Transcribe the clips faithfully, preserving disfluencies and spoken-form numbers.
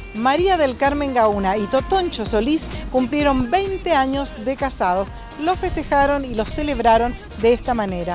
María del Carmen Gauna y Totoncho Solís cumplieron veinte años de casados. Lo festejaron y lo celebraron de esta manera.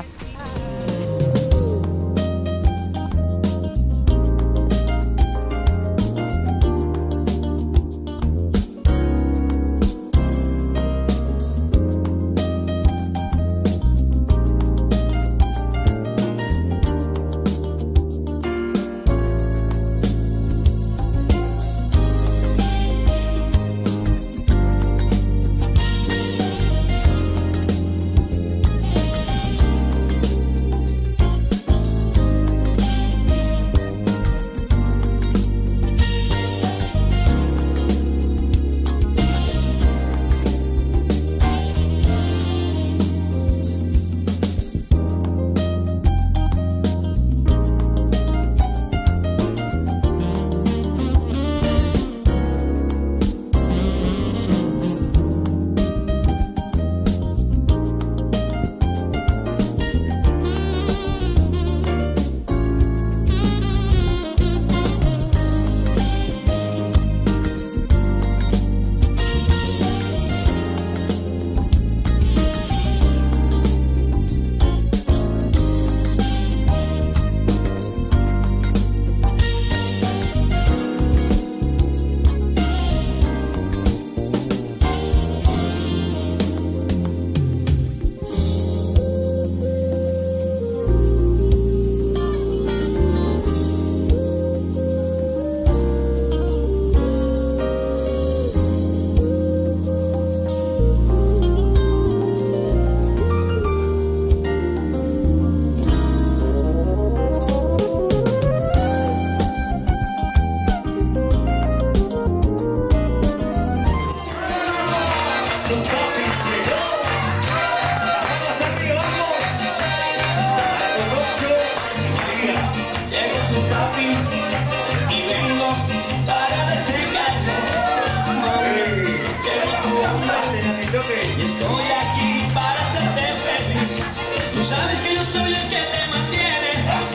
Estoy aquí para hacerte feliz. Tú sabes que yo soy el que te mantiene,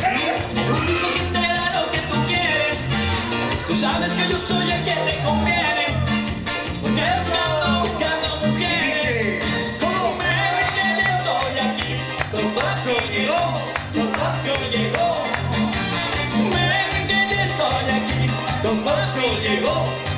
el único que te da lo que tú quieres. Tú sabes que yo soy el que te conviene, porque no ando buscando mujeres. Como me ves que ya estoy aquí, Don Pacho llegó, Don Pacho llegó. Me ven que ya estoy aquí, Don Pacho llegó.